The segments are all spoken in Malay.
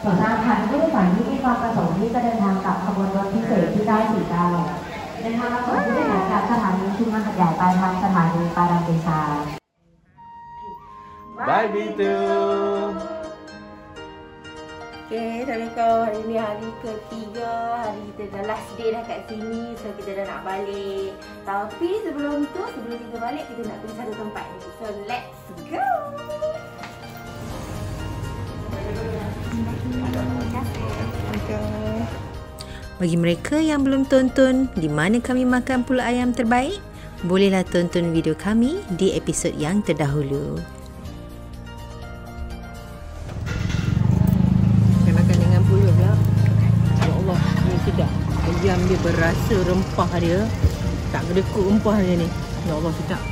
ส่วนทางคันผู้โดยสารที่มีความประสงค์ที่จะเดินทางกับขบวนรถพิเศษที่ได้49เดินทางมาส่งผู้โดยสารจากสถานีชุมชนหัดใหญ่ปลายทางสถานีปาดังเบชา Bye Bitu. Okay, Assalamualaikum. Hari ni hari ketiga, hari kita dah last day dah kat sini. So kita dah nak balik. Tapi sebelum kita balik, kita nak pergi satu tempat ni. So let's go. Bagi mereka yang belum tonton di mana kami makan pulut ayam terbaik, bolehlah tonton video kami di episod yang terdahulu. Saya makan dengan pulut pula. Ya Allah, ni sedap. Ayam dia berasa rempah dia. Tak kedekut rempah dia ni. Ya Allah, sedap.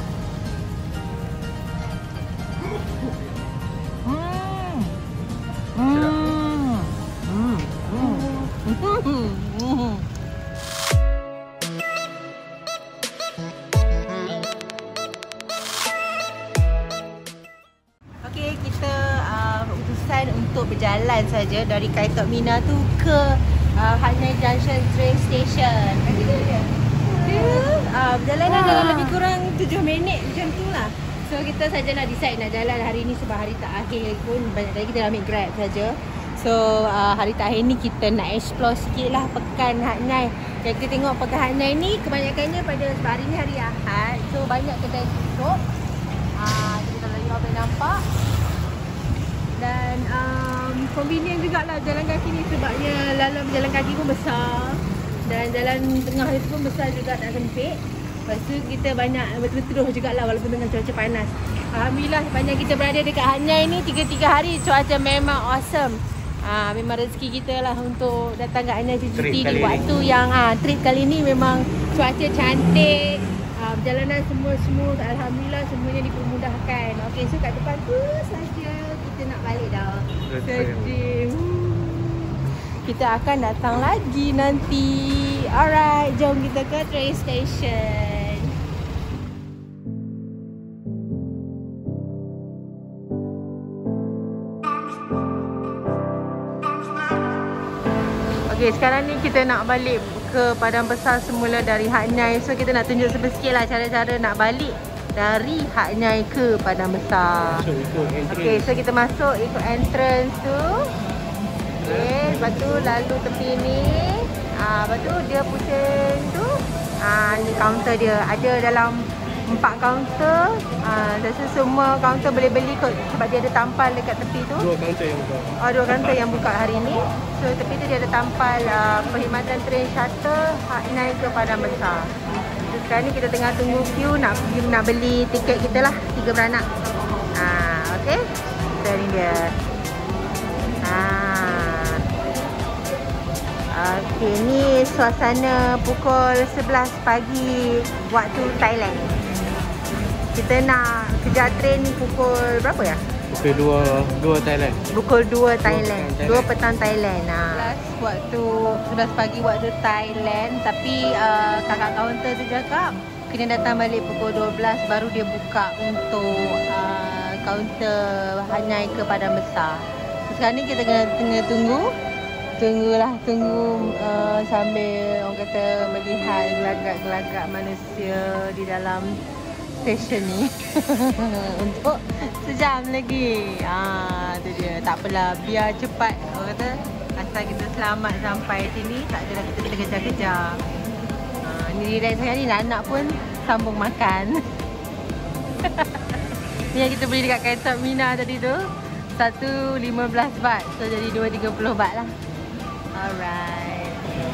Okey, kita utusan untuk berjalan saja dari Kai-Tok Mina tu ke Hat Yai Junction train station. Berjalan dalam lebih kurang 7 minit macam tu lah. So kita saja nak decide nak jalan hari ni sebab hari terakhir pun banyak lagi kita dah ambil Grab saja. So hari terakhir ni kita nak explore sikit lah pekan Hat Yai. Yang kita tengok pekan Hat Yai ni kebanyakannya pada sebab hari ni hari Ahad. So banyak kedai tutup. Kita lagi boleh nampak. Dan convenient jugalah jalan kaki ni sebabnya laluan jalan kaki pun besar. Dan jalan tengah itu pun besar juga, tak sempit. Lepas tu kita banyak berteduh jugalah walaupun dengan cuaca panas. Alhamdulillah banyak kita berada dekat Hat Yai ni 3 hari cuaca memang awesome. Memang rezeki kita lah untuk datang kat Hat Yai cuti di waktu yang trip kali ni memang cuaca cantik. Perjalanan semua smooth, alhamdulillah semuanya dipermudahkan. Okey, so kat depan tu saja kita nak balik dah. Sedih. Kita akan datang lagi nanti. Alright, jom kita ke train station. Okey, sekarang ni kita nak balik ke Padang Besar semula dari Hat Yai. So kita nak tunjuk sikit lah cara-cara nak balik dari Hat Yai ke Padang Besar. Okey, so kita masuk ikut entrance tu. Okey, lepas tu lalu tepi ni. Lepas tu dia pusing tu. Ni kaunter dia. Ada dalam 4 kaunter. Rasa semua kaunter boleh beli kot sebab dia ada tampal dekat tepi tu. 2 kaunter yang buka. 2 kaunter yang buka hari ni. So tepi tu dia ada tampal perkhidmatan train shuttle Hat Yai ke Padang Besar. So, sekarang ni kita tengah tunggu queue nak beli tiket kita lah 3 beranak. Okey. So ni dia. Okey, ni suasana pukul 11 pagi waktu Thailand. Kita nak kejar train ni pukul berapa ya? Pukul 2 Thailand. Pukul 2 Thailand. 2 petang Thailand. Waktu 11 pagi waktu Thailand. Tapi kakak kaunter tu cakap kena datang balik pukul 12 baru dia buka untuk kaunter Hat Yai ke Padang Besar. So, sekarang ni kita tengah tunggu sambil orang kata melihat gelagak-gelagak manusia di dalam stesen ni untuk sejam lagi. Tu dia. Tak apalah, biar cepat. Orang kata asal kita selamat sampai sini, tak adalah kita kena kejar-kejar. Ni relax sekarang ni, anak pun sambung makan. Ni yang kita beli dekat Kai-Tok Mina tadi tu, 1.15 baht. So jadi 2.30 baht lah. Alright.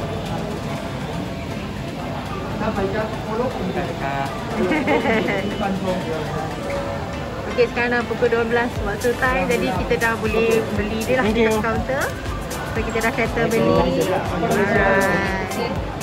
Okey, sekarang dah pukul 12 waktu Thai. Jadi kita dah boleh beli dia lah dekat kaunter. So kita dah settle beli. Alright.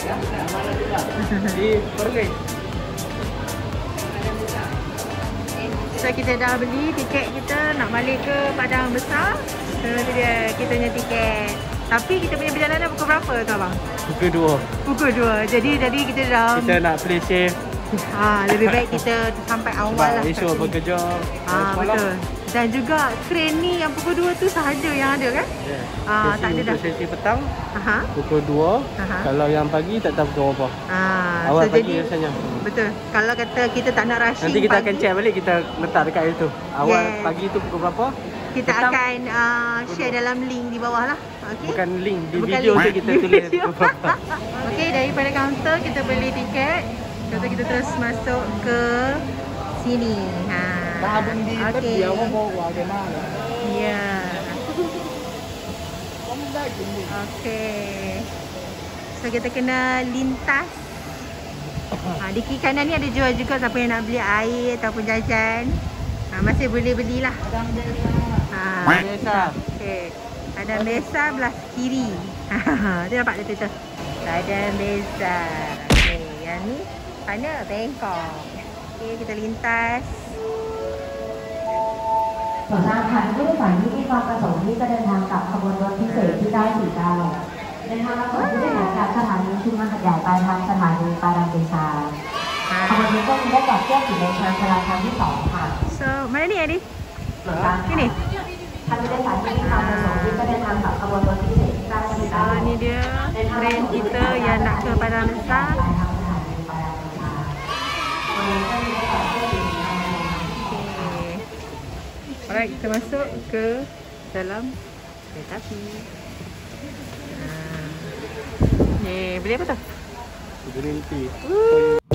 So kita dah beli tiket kita nak balik ke Padang Besar. So nanti dia kita punya tiket. Tapi kita punya perjalanan pukul berapa tu abang? Pukul 2. Pukul 2. Jadi kita dah nak play safe. Lebih baik kita sampai awal lah. Esok bekerja. Betul. Dan juga train ni yang pukul 2 tu sahaja yang ada kan? Yeah. Tak ada dah. Untuk sesi petang Aha. pukul 2. Aha. Kalau yang pagi tak tahu pukul berapa. so Awal pagi jadi, rasanya. betul. Kalau kata kita tak nak rushing Nanti kita pagi, akan check balik, kita letak dekat itu. Awal Yes. pagi tu pukul berapa? kita petang, akan share dalam link di bawah lah. Okay? Bukan link, di Bukan video link. tu kita Di tulis video. pukul berapa. Okey, daripada kaunter kita beli tiket. Lepas tu kita terus masuk ke sini. Okey. Ya. Okey. So kita kena lintas. Di kiri kanan ni ada jual juga siapa yang nak beli air ataupun jajan. Masih boleh belilah. Biasa. Okey. Ada Mesa belah kiri. Dia nampak dia tutup. Ada Mesa. Okey, yang ni mana? Bangkok. Okey, kita lintas. ส่วนทางคันผู้โดยสารที่มีความประสงค์ที่จะเดินทางกับขบวนรถพิเศษที่ได้4เก้าเดินทางมาส่งผู้โดยสารจากสถานีชุมชนหัดใหญ่ปลายทางสถานีปาดังเบชาขบวนนี้ก็มีได้จอดเทียบอยู่ในชานชาลาครั้งที่2ค่ะ So, mana ni Adi? ส่วนทาง Ini. คันผู้โดยสารที่มีความประสงค์ที่จะเดินทางกับขบวนรถพิเศษที่ได้4เก้า Ni dia train kita yang nak ke Padang Besar. ปลายทางสถานีปาดังเบชาขบวนนี้ก็มีได้จอดเทียบอยู่ในชานชาลา Alright, kita masuk ke dalam kereta api. Ni, beli apa tu? Green tea.